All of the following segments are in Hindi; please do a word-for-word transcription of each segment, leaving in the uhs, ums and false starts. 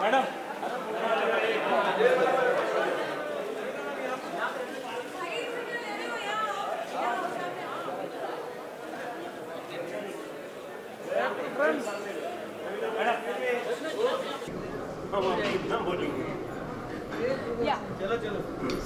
मैडम चलो चलो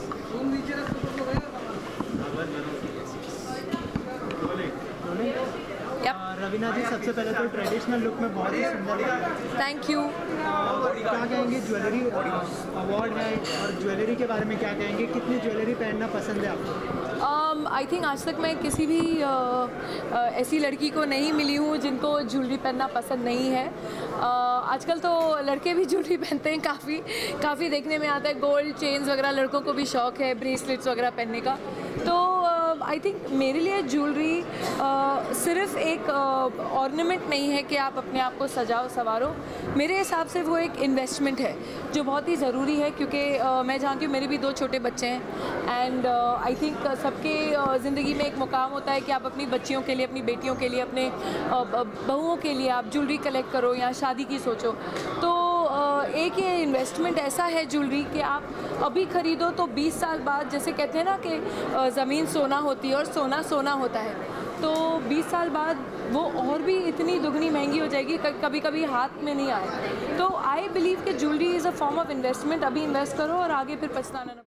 Yep. रवीना जी, सबसे पहले तो ट्रेडिशनल लुक में बहुत ही सुंदर लग रही है। Thank you. क्या कहेंगे, ज्वेलरी अवार्ड है और ज्वेलरी के बारे में क्या कहेंगे, कितनी ज्वेलरी पहनना पसंद है आपको? आई थिंक आज तक मैं किसी भी uh, uh, ऐसी लड़की को नहीं मिली हूँ जिनको ज्वेलरी पहनना पसंद नहीं है। uh, आजकल तो लड़के भी ज्वेलरी पहनते हैं, काफ़ी काफ़ी देखने में आता है। गोल्ड चेन्स वगैरह लड़कों को भी शौक है, ब्रेसलेट्स वगैरह पहनने का। तो आई uh, थिंक मेरे लिए ज्वेलरी uh, सिर्फ एक ऑर्नामेंट uh, नहीं है कि आप अपने आप को सजाओ संवारो। मेरे हिसाब से वो एक इन्वेस्टमेंट है जो बहुत ही ज़रूरी है, क्योंकि uh, मैं जानती हूँ, मेरे भी दो छोटे बच्चे हैं एंड आई थिंक सबके uh, ज़िंदगी में एक मुकाम होता है कि आप अपनी बच्चियों के लिए, अपनी बेटियों के लिए, अपने uh, बहुओं के लिए आप ज्वेलरी कलेक्ट करो या शादी की सोचो। तो एक ये इन्वेस्टमेंट ऐसा है ज्वेलरी कि आप अभी ख़रीदो तो बीस साल बाद, जैसे कहते हैं ना कि ज़मीन सोना होती है और सोना सोना होता है, तो बीस साल बाद वो और भी इतनी दुगनी महंगी हो जाएगी, कभी कभी हाथ में नहीं आए। तो आई बिलीव कि jewellery is a form of investment. अभी इन्वेस्ट करो और आगे फिर पछताना ना।